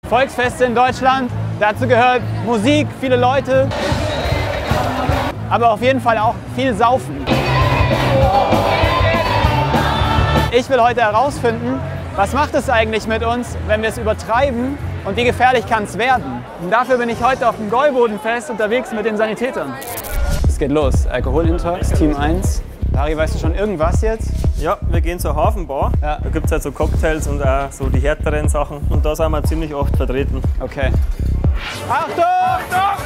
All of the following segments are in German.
Volksfeste in Deutschland, dazu gehört Musik, viele Leute, aber auf jeden Fall auch viel Saufen. Ich will heute herausfinden, was macht es eigentlich mit uns, wenn wir es übertreiben und wie gefährlich kann es werden. Und dafür bin ich heute auf dem Gäubodenfest unterwegs mit den Sanitätern. Es geht los, Alkoholintox, Team 1. Harry, weißt du schon irgendwas jetzt? Ja, wir gehen zur Hafenbar. Ja. Da gibt es halt so Cocktails und auch so die härteren Sachen. Und da sind wir ziemlich oft vertreten. Okay. Achtung! Achtung!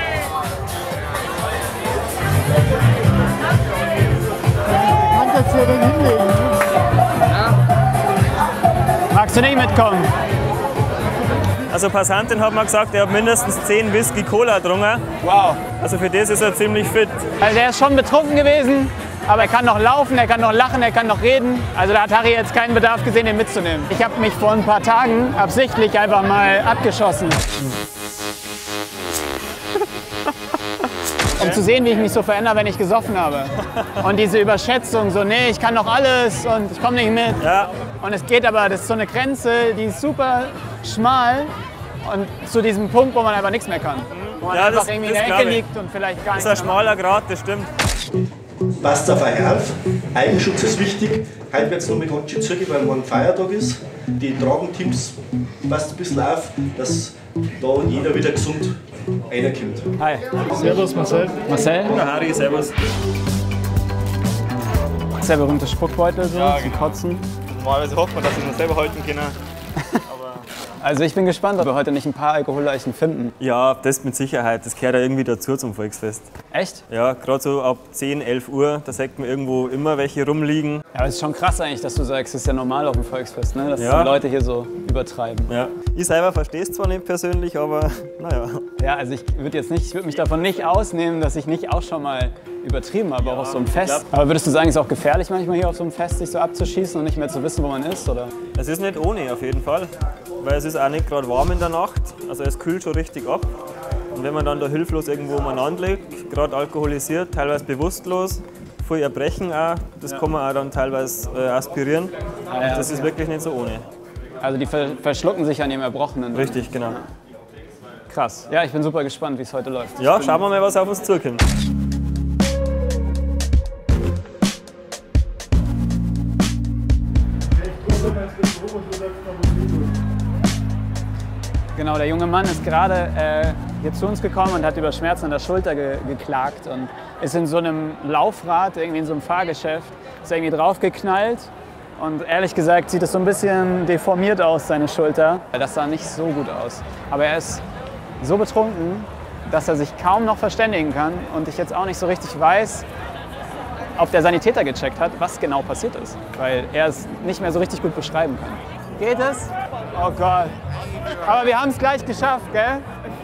Man kann es ja dann hinlegen. Magst du nicht mitkommen? Also Passantin hat mir gesagt, er hat mindestens 10 Whisky Cola getrunken. Wow. Also für das ist er ziemlich fit. Also er ist schon betrunken gewesen, aber er kann noch laufen, er kann noch lachen, er kann noch reden. Also da hat Harry jetzt keinen Bedarf gesehen, ihn mitzunehmen. Ich habe mich vor ein paar Tagen absichtlich einfach mal abgeschossen. Um zu sehen, wie ich mich so verändere, wenn ich gesoffen habe. Und diese Überschätzung, so nee, ich kann noch alles und ich komme nicht mit. Ja. Und es geht aber, das ist so eine Grenze, die ist super schmal und zu diesem Punkt, wo man einfach nichts mehr kann. Wo man einfach irgendwie in der Ecke liegt und vielleicht gar nichts. Das ist ein schmaler Grat, das stimmt. Passt auf euch auf. Eigenschutz ist wichtig. Heute wird es nur mit Handschuhen zugehen, weil morgen Feiertag ist. Die Tragenteams passt ein bisschen auf, dass da jeder wieder gesund reinkommt. Hi. Servus Marcel. Marcel? Ja, Harry, servus. Sehr berühmte Spuckbeutel so, Ja, zum Kotzen. Normalerweise hofft man, dass wir es selber halten können. Also ich bin gespannt, ob wir heute nicht ein paar Alkoholleichen finden. Ja, das mit Sicherheit. Das gehört ja irgendwie dazu zum Volksfest. Echt? Ja, gerade so ab 10, 11 Uhr, da sagt man irgendwo immer welche rumliegen. Ja, aber es ist schon krass eigentlich, dass du sagst, es ist ja normal auf dem Volksfest, ne? Dass Ja. die Leute hier so übertreiben. Ja. Ich selber verstehe es zwar nicht persönlich, aber naja. Ja, also ich würde mich davon nicht ausnehmen, dass ich nicht auch schon mal übertrieben habe, auch auf so einem Fest. Aber würdest du sagen, es ist auch gefährlich manchmal hier auf so einem Fest, sich so abzuschießen und nicht mehr zu wissen, wo man ist, oder? Es ist nicht ohne auf jeden Fall, weil es ist auch nicht gerade warm in der Nacht. Also es kühlt schon richtig ab. Und wenn man dann da hilflos irgendwo umeinander liegt, gerade alkoholisiert, teilweise bewusstlos, viel Erbrechen auch, das kann man auch dann teilweise aspirieren. ja, Das ist wirklich nicht so ohne. Also die verschlucken sich an ihrem Erbrochenen. Richtig, genau. Krass. Ja, ich bin super gespannt, wie es heute läuft. Ja, schauen wir mal, was auf uns zukommt. Genau, der junge Mann ist gerade hier zu uns gekommen und hat über Schmerzen an der Schulter geklagt und ist in so einem Laufrad, irgendwie in so einem Fahrgeschäft, ist irgendwie draufgeknallt und ehrlich gesagt sieht es so ein bisschen deformiert aus, seine Schulter. Das sah nicht so gut aus, aber er ist so betrunken, dass er sich kaum noch verständigen kann und ich jetzt auch nicht so richtig weiß, ob der Sanitäter gecheckt hat, was genau passiert ist, weil er es nicht mehr so richtig gut beschreiben kann. Geht es? Oh Gott. Aber wir haben es gleich geschafft, gell?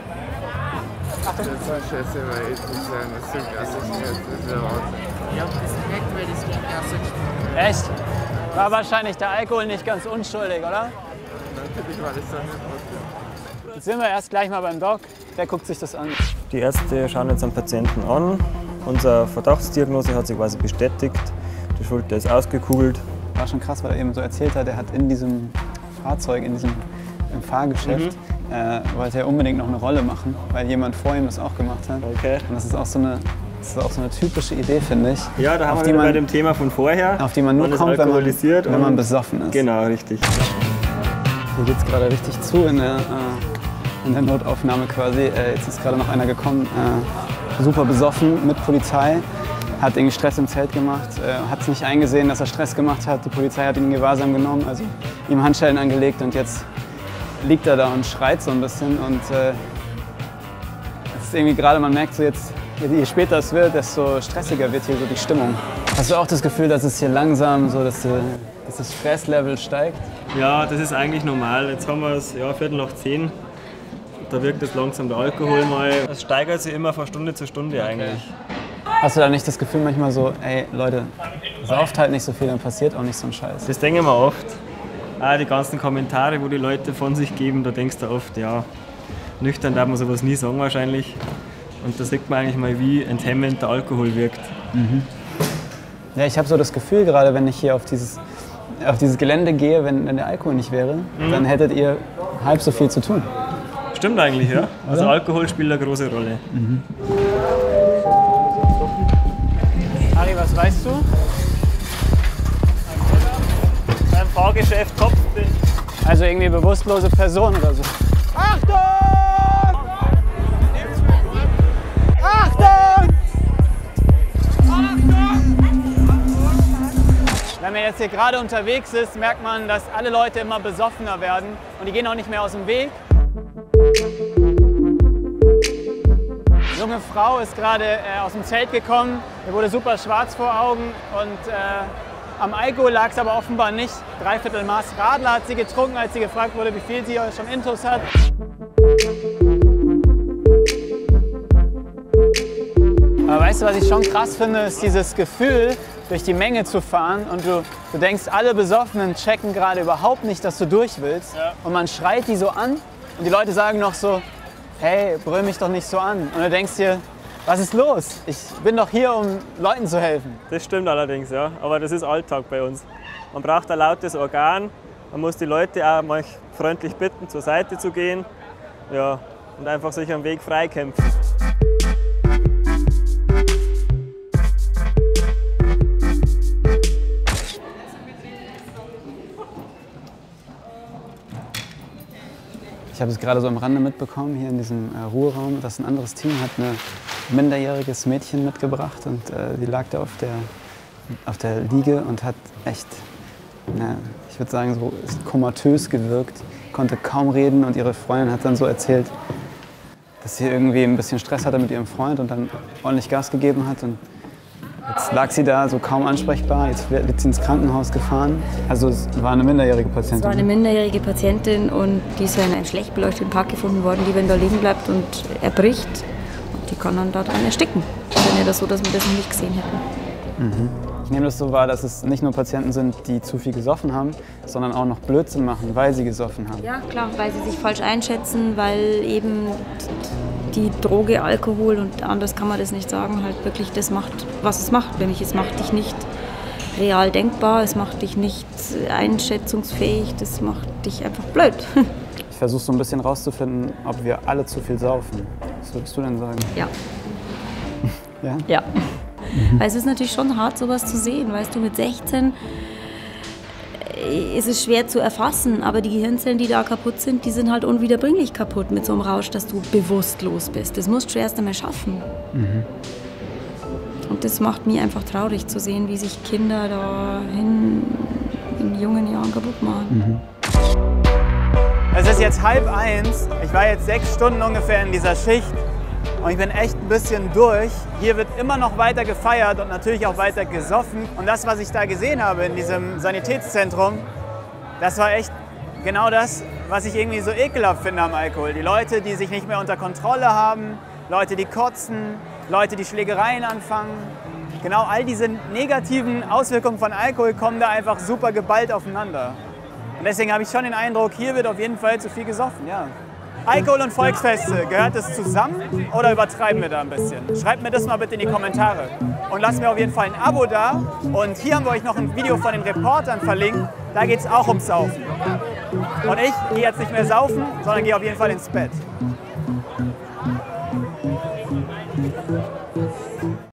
Das war scheiße, weil ich muss sagen, das ist so krass, das ist der Wahnsinn. Ja, das ist nett, weil das geht ja so. Echt? War wahrscheinlich der Alkohol nicht ganz unschuldig, oder? Natürlich war das dann nicht. Jetzt sind wir erst gleich mal beim Doc. Der guckt sich das an. Die Ärzte schauen jetzt einen Patienten an. Unsere Verdachtsdiagnose hat sich quasi bestätigt. Die Schulter ist ausgekugelt. War schon krass, weil er eben so erzählt hat, er hat in diesem Fahrzeug, im Fahrgeschäft, wollte er unbedingt noch eine Rolle machen, weil jemand vor ihm das auch gemacht hat. Okay. Und das ist auch so eine typische Idee, finde ich. Ja, da haben wir bei dem Thema von vorher. Auf die man nur kommt, wenn man besoffen ist. Genau, richtig. Hier geht es gerade richtig zu in der Notaufnahme quasi. Jetzt ist gerade noch einer gekommen, super besoffen mit Polizei. Hat irgendwie Stress im Zelt gemacht, hat es nicht eingesehen, dass er Stress gemacht hat. Die Polizei hat ihn in Gewahrsam genommen, also ihm Handschellen angelegt und jetzt liegt er da und schreit so ein bisschen. Und es ist irgendwie gerade, man merkt so jetzt, je später es wird, desto stressiger wird hier so die Stimmung. Hast du auch das Gefühl, dass es hier langsam so, dass das Stresslevel steigt? Ja, das ist eigentlich normal. Jetzt haben wir es Viertel nach 10. Da wirkt jetzt langsam der Alkohol mal. Es steigert sich immer von Stunde zu Stunde eigentlich. Hast du da nicht das Gefühl manchmal so, ey Leute, sauft halt nicht so viel, dann passiert auch nicht so ein Scheiß? Das denken wir oft. Auch die ganzen Kommentare, wo die Leute von sich geben, da denkst du oft, ja, nüchtern darf man sowas nie sagen wahrscheinlich. Und da sieht man eigentlich mal, wie enthemmend der Alkohol wirkt. Mhm. Ja, ich habe so das Gefühl, gerade wenn ich hier auf dieses Gelände gehe, wenn der Alkohol nicht wäre, dann hättet ihr halb so viel zu tun. Stimmt eigentlich, ja. Also Alkohol spielt eine große Rolle. Harry, was weißt du? Beim Fahrgeschäft Kopfbild. Also irgendwie bewusstlose Person oder so. Achtung! Achtung! Wenn man jetzt hier gerade unterwegs ist, merkt man, dass alle Leute immer besoffener werden und die gehen auch nicht mehr aus dem Weg. Eine junge Frau ist gerade aus dem Zelt gekommen, ihr wurde super schwarz vor Augen und am Alkohol lag es aber offenbar nicht. 3/4 Maß Radler hat sie getrunken, als sie gefragt wurde, wie viel sie schon Intus hat. Aber weißt du, was ich schon krass finde, ist dieses Gefühl, durch die Menge zu fahren und du denkst, alle Besoffenen checken gerade überhaupt nicht, dass du durch willst. Ja. Und man schreit die so an und die Leute sagen noch so, hey, brüll mich doch nicht so an. Und du denkst dir, was ist los? Ich bin doch hier, um Leuten zu helfen. Das stimmt allerdings, ja. Aber das ist Alltag bei uns. Man braucht ein lautes Organ. Man muss die Leute auch mal freundlich bitten, zur Seite zu gehen. Ja, und einfach sich am Weg freikämpfen. Ich habe es gerade so am Rande mitbekommen, hier in diesem Ruheraum, dass ein anderes Team hat ein minderjähriges Mädchen mitgebracht und die lag da auf der Liege und hat echt, ich würde sagen, so komatös gewirkt, konnte kaum reden und ihre Freundin hat dann so erzählt, dass sie irgendwie ein bisschen Stress hatte mit ihrem Freund und dann ordentlich Gas gegeben hat. Und jetzt lag sie da so kaum ansprechbar, jetzt wird sie ins Krankenhaus gefahren. Also es war eine minderjährige Patientin. Es war eine minderjährige Patientin und die ist in einem schlecht beleuchteten Park gefunden worden, die wenn da liegen bleibt und erbricht. Und die kann dann da dran ersticken. Das wäre ja das so, dass wir das noch nicht gesehen hätten. Ich nehme das so wahr, dass es nicht nur Patienten sind, die zu viel gesoffen haben, sondern auch noch Blödsinn machen, weil sie gesoffen haben. Ja, klar, weil sie sich falsch einschätzen, weil eben die Droge, Alkohol und anders kann man das nicht sagen, halt wirklich das macht, was es macht. Nämlich es macht dich nicht real denkbar, es macht dich nicht einschätzungsfähig, das macht dich einfach blöd. Ich versuche so ein bisschen rauszufinden, ob wir alle zu viel saufen. Was würdest du denn sagen? Ja. Ja? Ja. Weil es ist natürlich schon hart, sowas zu sehen. Weißt du, mit 16 ist es schwer zu erfassen, aber die Gehirnzellen, die da kaputt sind, die sind halt unwiederbringlich kaputt mit so einem Rausch, dass du bewusstlos bist. Das musst du erst einmal schaffen. Und das macht mich einfach traurig zu sehen, wie sich Kinder da in jungen Jahren kaputt machen. Es ist jetzt 12:30. Ich war jetzt 6 Stunden ungefähr in dieser Schicht. Und ich bin echt ein bisschen durch. Hier wird immer noch weiter gefeiert und natürlich auch weiter gesoffen. Und das, was ich da gesehen habe in diesem Sanitätszentrum, das war echt genau das, was ich irgendwie so ekelhaft finde am Alkohol. Die Leute, die sich nicht mehr unter Kontrolle haben, Leute, die kotzen, Leute, die Schlägereien anfangen. Genau all diese negativen Auswirkungen von Alkohol kommen da einfach super geballt aufeinander. Und deswegen habe ich schon den Eindruck, hier wird auf jeden Fall zu viel gesoffen, ja. Alkohol und Volksfeste, gehört das zusammen oder übertreiben wir da ein bisschen? Schreibt mir das mal bitte in die Kommentare. Und lasst mir auf jeden Fall ein Abo da. Und hier haben wir euch noch ein Video von den Reportern verlinkt. Da geht es auch ums Saufen. Und ich gehe jetzt nicht mehr saufen, sondern gehe auf jeden Fall ins Bett.